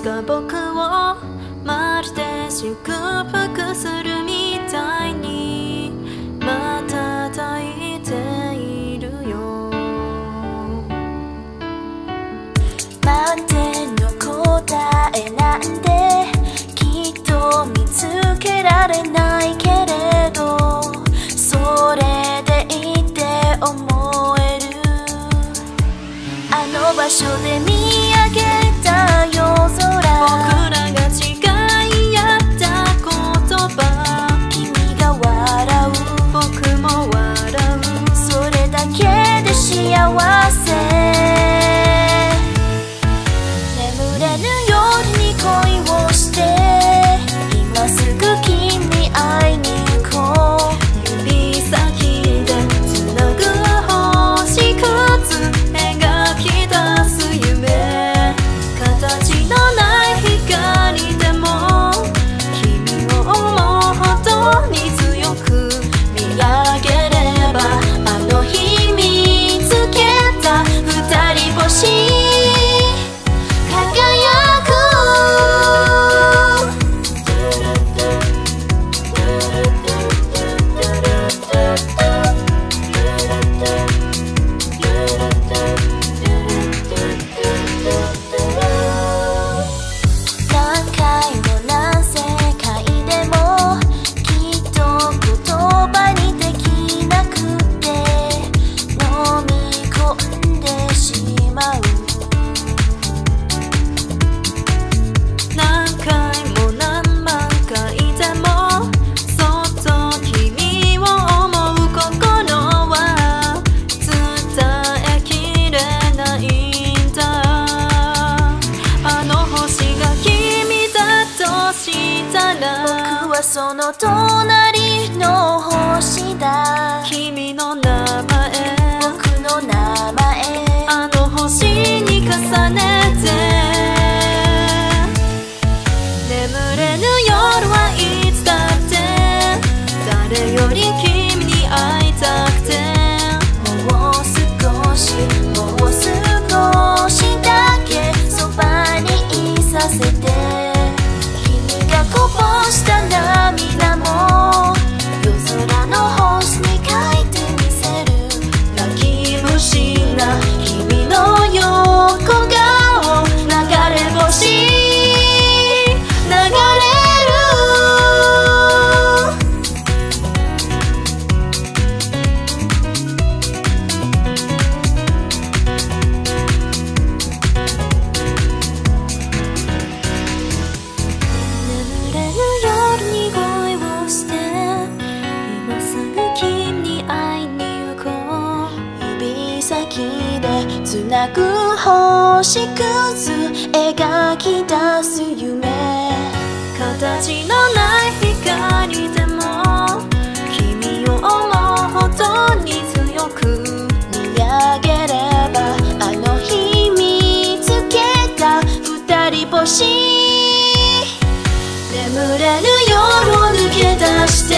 が僕をまるで祝福するみたいにまた抱いているよ。 待っての答えなんてきっと見つけられないけれど、それでいいって思える。あの場所で見上げた夜空、 僕らが誓い合った言葉、 君が笑う僕も笑う、 それだけで幸せ。眠れぬ夜に恋をして今すぐ君に会いに行こう。 指先でつなぐ星屑描き出す夢、形のない光でも君を思うほどに強く見上げれば、あの日見つけた二人星輝く。 何回も何世界でもきっと言葉にできなくて飲み込んでしまう。 何回も何万回でもそっと君を思う心は伝えきれないんだ。あの星が君だとしたら僕はその隣の星だ。 君の名前僕の名前あの星に重ねて、眠れぬ夜はいつだって誰より君に会いたくて、 もう少しもう少しだけそばにいさせて。君がこぼした涙も夜空の星に書いてみせる。 泣き虫な君の横顔、流れ星流れる。眠れぬ夜に恋をして今すぐ君に会いに行こう。 指先でつなぐ星屑描き出す夢、 形のない光でも君を思うほどに強く見上げればあの日見つけた二人星。 眠れぬ夜を抜け出して